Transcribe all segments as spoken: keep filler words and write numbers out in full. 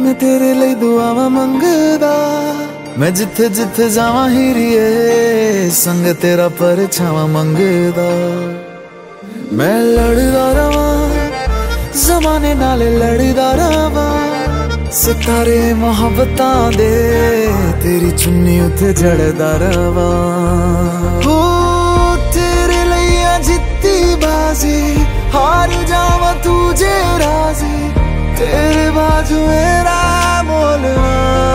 मैं तेरे लिए दुआवां मंगदा, मैं जिथे जिथे जावां हीरिए संग तेरा परछावां मंगदा। मैं लड़दा रवां ज़माने नाल लड़दा रवां, सितारे मोहब्बतां दे तेरी चुन्नी उत्ते जड़दा रवां। हो तेरे लिए जित्ती बाजी, हार जावां तुझे राजी, तेरे बाजू मेरा मोलवा।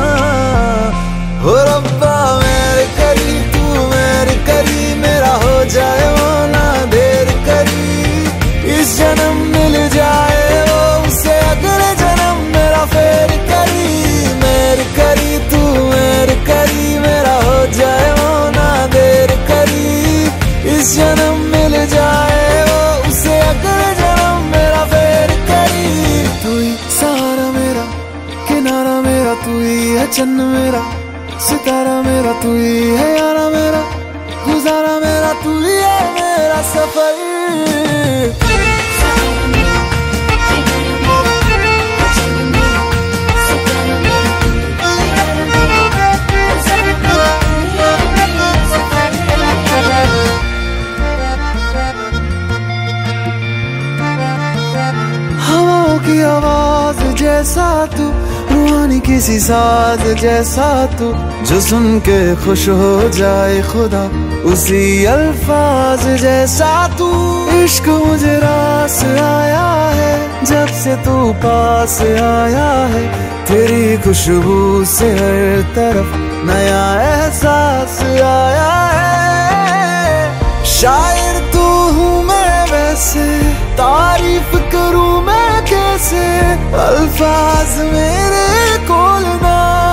हो रब्बा मेरे करी तू मेरे करी, मेरा हो जाए वो ना देर करी। इस जन्म मिल जाए वो उसे अगले जन्म मेरा फेर करी। मेरे करी तू मेरे करी, मेरा हो जाए वो ना देर करी। इस जन्म मिल जाए वो उसे अगले जन्म मेरा फेर करी। तू ही सहारा मेरा, किनारा मेरा, तू ही है चन्न मेरा, सितारा मेरा, तू ही है यारा मेरा, गुजारा मेरा, तू ही है मेरा सफर। हवाओं की आवाज जैसा तू, रूहानी किसी साज जैसा तू, जो सुन के खुश हो जाए खुदा उसी अल्फाज जैसा तू। इश्क मुझे रास आया है जब से तू पास आया है, तेरी खुशबू से हर तरफ नया एहसास आया है। शायर तू हूँ मैं वैसे, तारीफ करूँ मैं कैसे, अल्फाज मेरे कोल ना